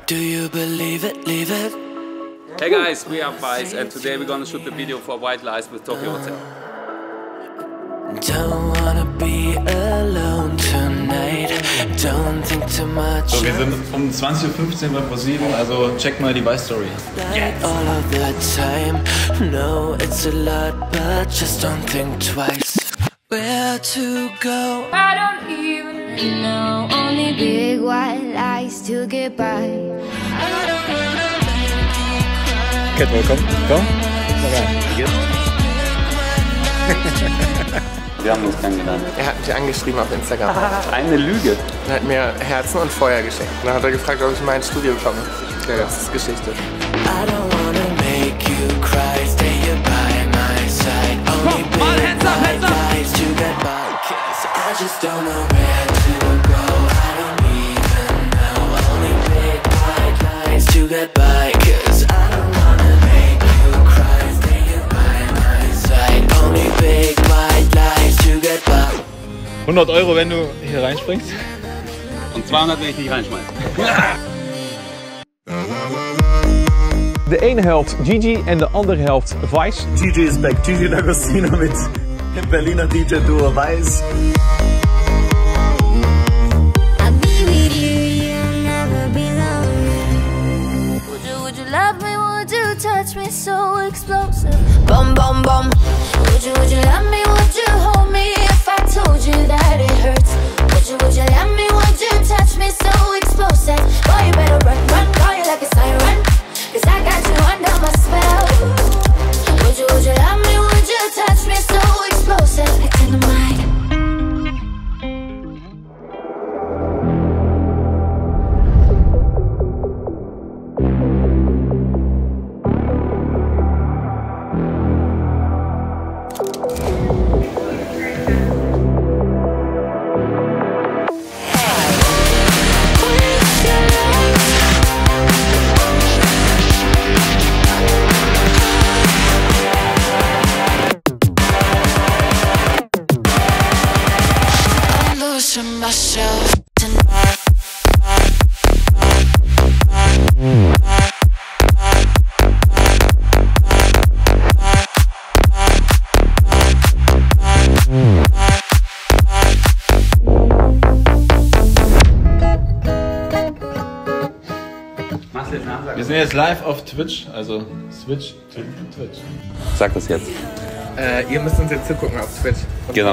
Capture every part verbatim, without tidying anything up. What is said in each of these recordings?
Do you believe it? Leave it. Hey guys, we are Vice and today we're gonna shoot the video for White Lies with Tokyo Hotel. Don't wanna be alone tonight. Don't think too much. So, wir sind um zwanzig Uhr fünfzehn bei ProSieben, also check mal die Vice-Story. Yes. All of the time. No, it's a lot, but just don't think twice. Where to go? I don't even know. Only big white lies to get by. Cat, willkommen. Komm. Wie geht's? Wir haben uns kennengelernt. Er hat mich angeschrieben auf Instagram. Eine Lüge. Er hat mir Herzen und Feuer geschenkt. Dann hat er gefragt, ob ich mal ins Studio komme. Ja, das ist Geschichte. I don't wanna make you cry. Stay here by my side. Only big white lies to get by. 'Cause I just don't know where to go. I don't even know. Only big white lies to get by. 'Cause I don't wanna make you cry. Stay here by my side. Only big white lies to get by. hundert Euro, wenn du hier reinspringst. Und zweihundert, wenn ich dich reinschmeiße. De ene helft Gigi en de andere helft Vice. Gigi is back. Gigi D'Agostino mit dem Berliner D J-Duo Vice. Touch me so explosive. Bum bum bum. Would you would you love me? Would you hold me if I told you that it hurts? Would you would you love me? Would you touch me so explosive? Boy, you better run run, call you like a siren. 'Cause I got you under my spell. Would you would you love me? Would you touch me so explosive? Like dynamite. Myself tonight. Wir sind jetzt live auf Twitch, also Switch, Twitch. Sag das jetzt. Äh, ihr müsst uns jetzt zugucken auf Twitch. Genau.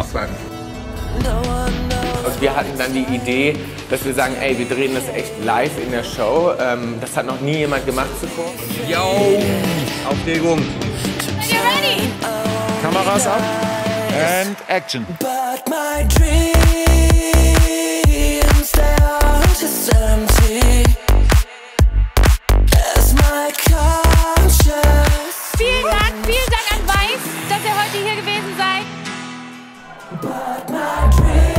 Und wir hatten dann die Idee, dass wir sagen, ey, wir drehen das echt live in der Show. Ähm, das hat noch nie jemand gemacht zuvor. Yo! Aufregung! You ready? Kameras ab. And action. But my dreams, they are just empty. As my conscience. Vielen Dank, vielen Dank an Vice, dass ihr heute hier gewesen seid. But my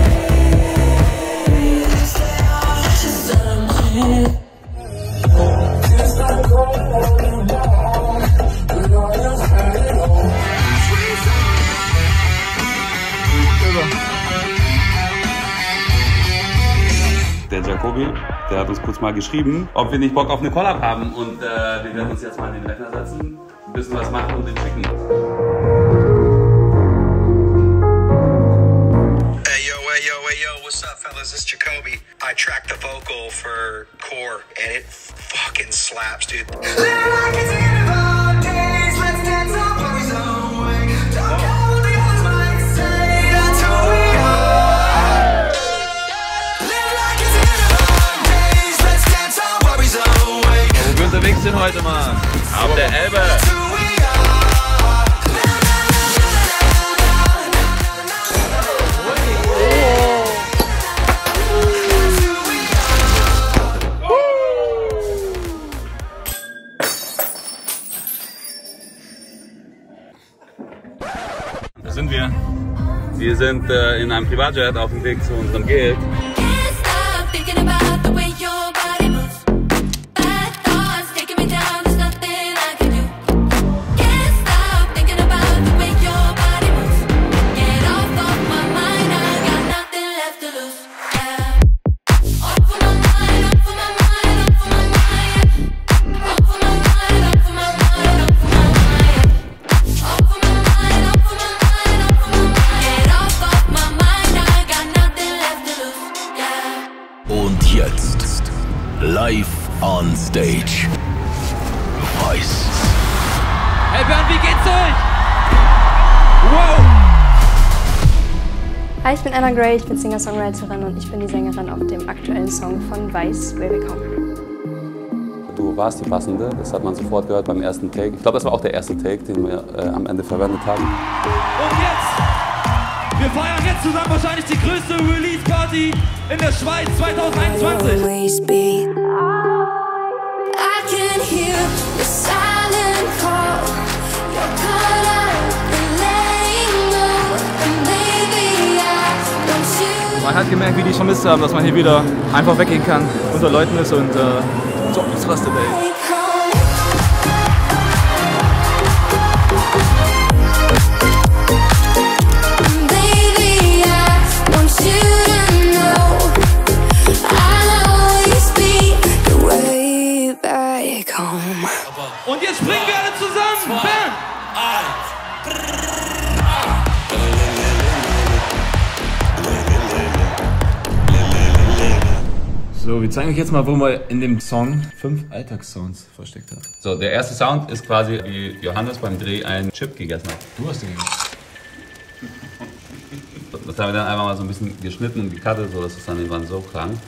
dreams, they are just empty. Der Jacobi, der hat uns kurz mal geschrieben, ob wir nicht Bock auf eine Collab haben. Und äh, wir werden uns jetzt mal in den Rechner setzen, ein bisschen was machen und den schicken. Hey yo, hey yo, hey yo, what's up fellas, this is Jacoby. I tracked the vocal for Core and it fucking slaps, dude. Wo wir unterwegs sind heute, Mann. Auf der Elbe. Da sind wir. Wir sind äh, in einem Privatjet auf dem Weg zu unserem Gig. Live on stage. Weiß. Hey Bernd, wie geht's euch? Wow! Hi, ich bin Anna Gray, ich bin Singer-Songwriterin und ich bin die Sängerin auf dem aktuellen Song von Weiß, Where We Come. Du warst die Passende, das hat man sofort gehört beim ersten Take. Ich glaube, das war auch der erste Take, den wir äh, am Ende verwendet haben. Und jetzt, wir feiern jetzt zusammen wahrscheinlich die größte Release-Party in der Schweiz zwanzig einundzwanzig. Man hat gemerkt, wie die es vermisst haben, dass man hier wieder einfach weggehen kann, unter Leuten ist und äh, so ausrastet, ey. Und jetzt springen wir alle zusammen! Bam! So, wir zeigen euch jetzt mal, wo man in dem Song fünf Alltagssounds versteckt hat. So, der erste Sound ist quasi, wie Johannes beim Dreh einen Chip gegessen hat. Du hast den gegessen. Das haben wir dann einfach mal so ein bisschen geschnitten und gecuttet, so dass es dann irgendwann so klang.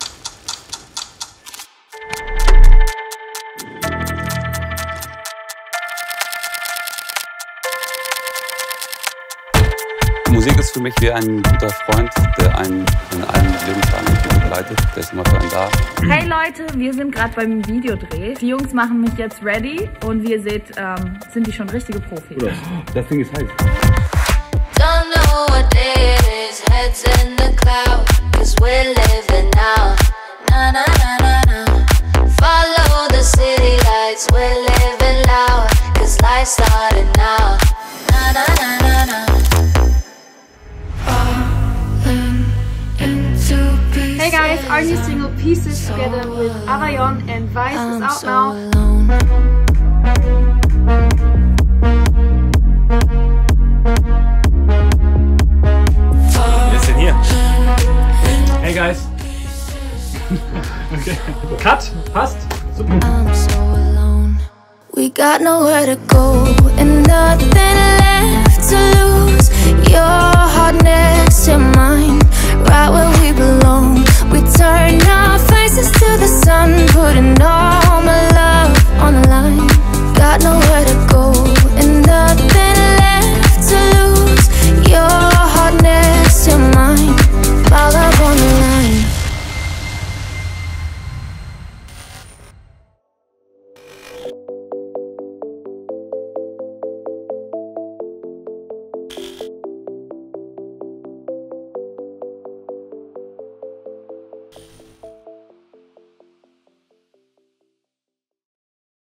Musik ist für mich wie ein guter Freund, der einen in allen Lebenslagen begleitet. Der ist immer für einen da. Hey Leute, wir sind gerade beim Videodreh. Die Jungs machen mich jetzt ready und wie ihr seht, ähm, sind die schon richtige Profis. Oder? Das Ding ist heiß. Don't know what day it is, heads in the cloud, cause we're living now. Na na na na na. Follow the city lights, we're living loud, cause life's starting now. Na na na na na. Hey guys, our new single Pieces together with Arayon and Weiß is out now. Wer ist denn hier? Hey guys. Okay. Cut, passt. Super. I'm so alone. We got nowhere to go and nothing left to lose. Your heart next to mine, right where